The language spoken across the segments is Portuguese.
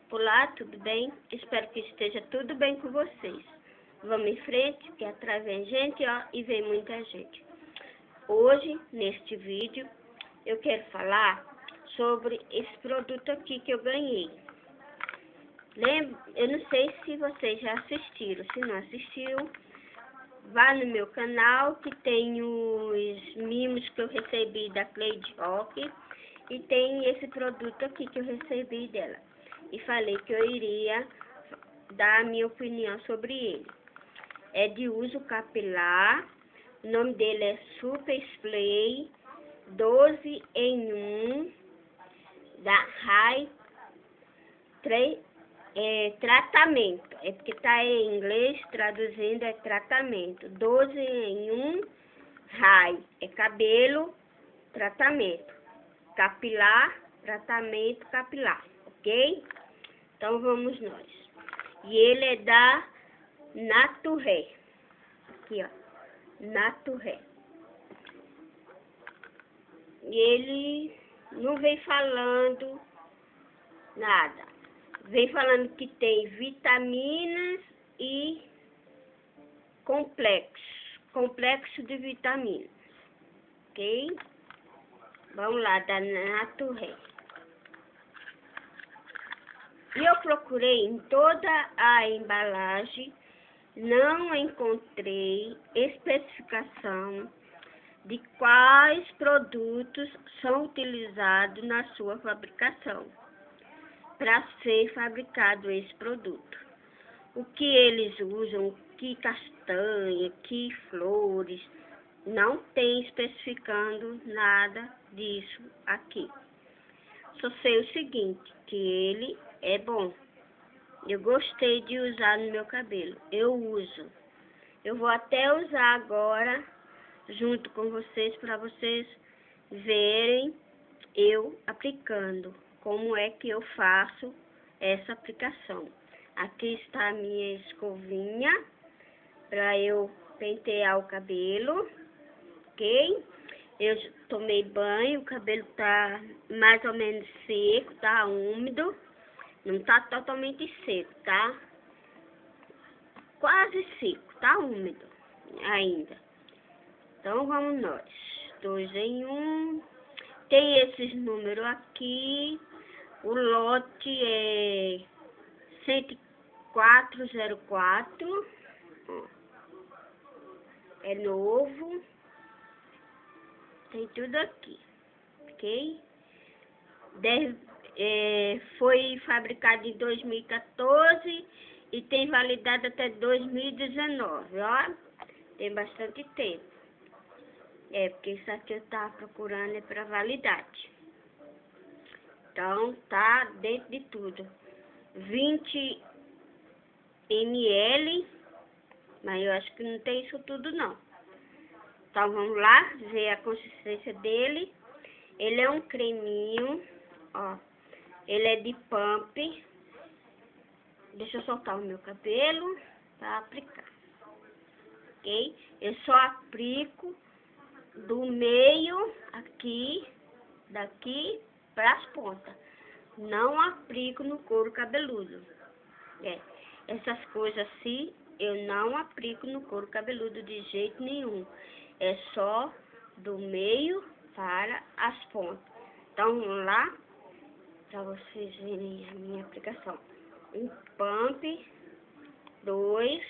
Olá, tudo bem? Espero que esteja tudo bem com vocês. Vamos em frente, que atrás vem gente, ó, e vem muita gente. Hoje, neste vídeo, eu quero falar sobre esse produto aqui que eu ganhei. Eu não sei se vocês já assistiram. Se não assistiram, vá no meu canal, que tem os mimos que eu recebi da Cleide Rock. E tem esse produto aqui que eu recebi dela. E falei que eu iria dar a minha opinião sobre ele. É de uso capilar. O nome dele é Super Spray 12 em 1 da Rai Tratamento. É porque tá em inglês, traduzindo é tratamento. 12 em 1 Rai. É cabelo, tratamento. Capilar, tratamento capilar, ok? Então vamos nós. E ele é da Naturé. Aqui, ó. Naturé. E ele não vem falando nada. Vem falando que tem vitaminas e complexo de vitaminas, ok? Vamos lá, da Naturé. E eu procurei em toda a embalagem, não encontrei especificação de quais produtos são utilizados na sua fabricação, para ser fabricado esse produto. O que eles usam, que castanha, que flores, não tem especificando nada disso aqui. Só sei o seguinte, que ele é bom. Eu gostei de usar no meu cabelo. Eu uso. Eu vou até usar agora, junto com vocês, para vocês verem eu aplicando. Como é que eu faço essa aplicação. Aqui está a minha escovinha, para eu pentear o cabelo. Ok? Eu tomei banho, o cabelo tá mais ou menos seco, tá úmido. Não tá totalmente seco, tá? Quase seco, tá úmido ainda. Então vamos nós. 2 em 1. Tem esses números aqui. O lote é 10404. É novo. Tem tudo aqui, ok? Foi fabricado em 2014 e tem validade até 2019, ó. Tem bastante tempo. Porque isso aqui eu tava procurando é para validade. Então, tá dentro de tudo. 20 ml, mas eu acho que não tem isso tudo, não. Então, vamos lá ver a consistência dele. Ele é um creminho, ó. Ele é de pump. Deixa eu soltar o meu cabelo para aplicar. Ok? Eu só aplico do meio aqui, daqui para as pontas. Não aplico no couro cabeludo. Essas coisas assim, eu não aplico no couro cabeludo de jeito nenhum. É só do meio para as pontas. Então, vamos lá, para vocês verem a minha aplicação. Um pump, 2,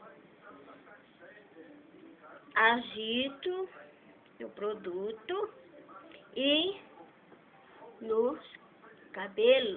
agito o produto e nos cabelos.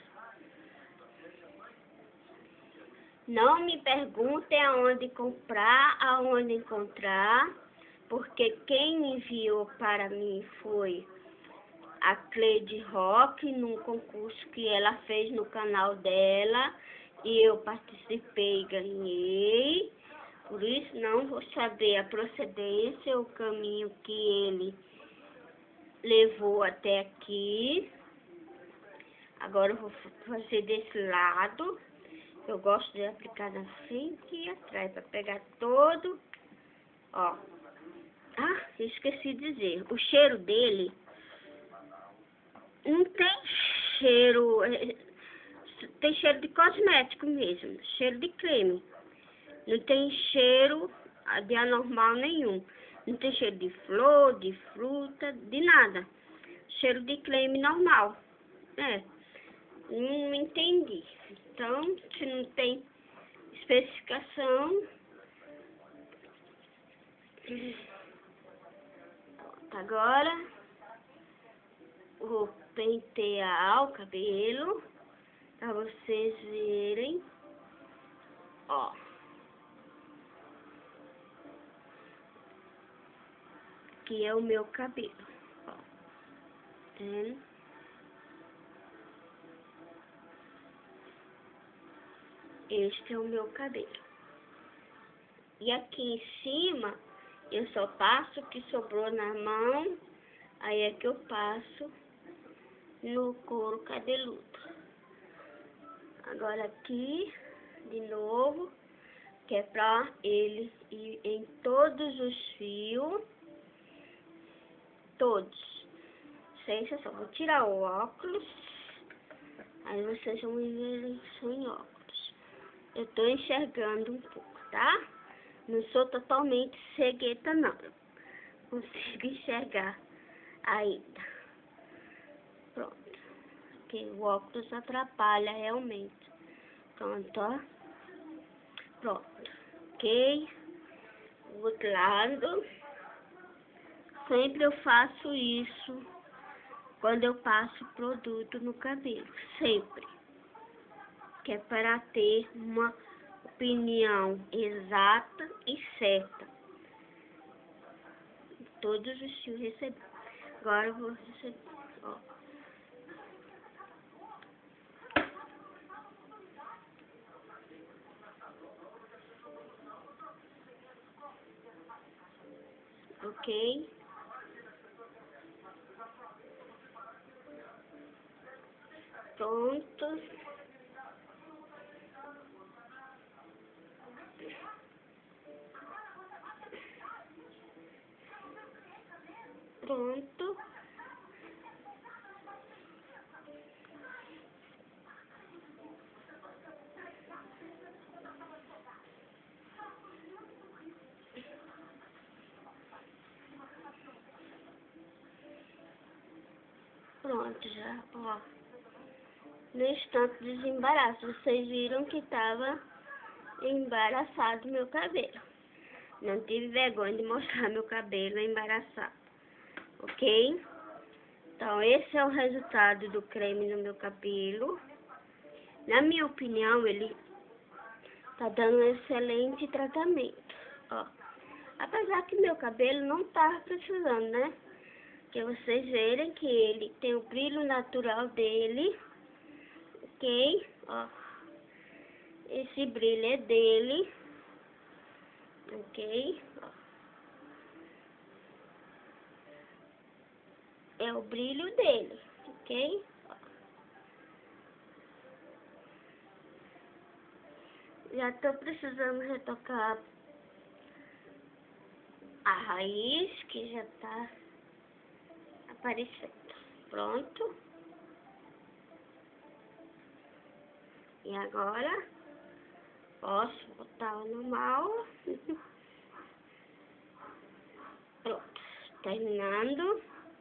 Não me perguntem aonde comprar, aonde encontrar, porque quem enviou para mim foi a Cleide Rock, num concurso que ela fez no canal dela, e eu participei e ganhei. Por isso não vou saber a procedência, o caminho que ele levou até aqui. Agora eu vou fazer desse lado. Eu gosto de aplicar na frente e atrás, para pegar todo, ó. Ah, esqueci de dizer, o cheiro dele não tem cheiro, tem cheiro de cosmético mesmo, cheiro de creme. Não tem cheiro de anormal nenhum. Não tem cheiro de flor, de fruta, de nada. Cheiro de creme normal. Não entendi. Então, se não tem especificação... Agora, vou pentear o cabelo para vocês verem. Ó. Aqui é o meu cabelo. Ó. Vendo? Este é o meu cabelo. E aqui em cima, eu só passo o que sobrou na mão. Aí é que eu passo no couro cabeludo. Agora aqui, de novo, que é pra ele ir em todos os fios. Todos. Sem exceção. Vou tirar o óculos. Aí vocês vão ver sem óculos. Eu tô enxergando um pouco, tá? Não sou totalmente cegueta, não. Consigo enxergar ainda. Pronto. Porque o óculos atrapalha realmente. Pronto, ó. Pronto. Ok. O outro lado. Sempre eu faço isso quando eu passo produto no cabelo. Sempre. Que é para ter uma opinião exata e certa. Todos os fios receber. Agora eu vou receber. Ó. Ok? Pronto. Pronto. Pronto, já, ó. No instante desembaraço, vocês viram que tava embaraçado meu cabelo. Não tive vergonha de mostrar meu cabelo embaraçado. Ok? Então, esse é o resultado do creme no meu cabelo. Na minha opinião, ele tá dando um excelente tratamento. Ó. Apesar que meu cabelo não tá precisando, né? Que vocês verem que ele tem o brilho natural dele. Ok? Ó. Esse brilho é dele. Ok? Ó. É o brilho dele. Ok? Ó. Já tô precisando retocar a raiz, que já tá aparecendo. Pronto. E agora, posso botar o normal. Pronto. Terminando.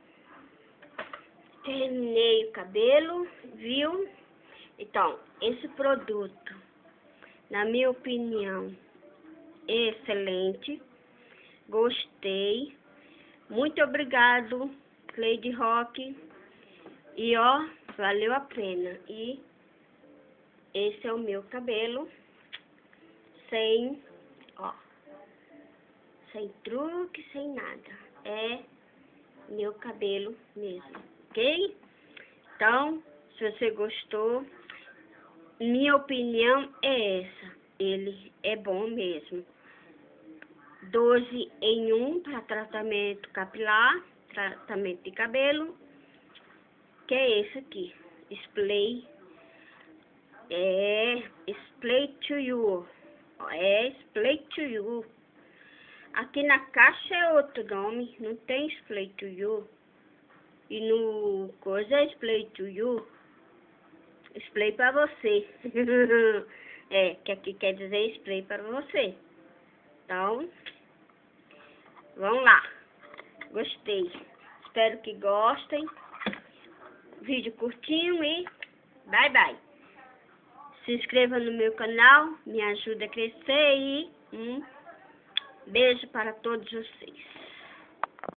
Terminei o cabelo, viu? Então, esse produto, na minha opinião, é excelente. Gostei. Muito obrigado, Lady Rock. E ó, valeu a pena. E esse é o meu cabelo. Sem, ó, sem truque, sem nada. É meu cabelo mesmo, ok? Então, se você gostou, minha opinião é essa. Ele é bom mesmo. 12 em 1 para tratamento capilar, tratamento de cabelo, que é esse aqui, Splay, Splay to You, Splay to You. Aqui na caixa é outro nome, não tem Splay to You, e no coisa é Splay to You, spray para você. Que aqui quer dizer spray para você. Então, vamos lá. Gostei. Espero que gostem. Vídeo curtinho e bye bye. Se inscreva no meu canal, me ajuda a crescer e beijo para todos vocês.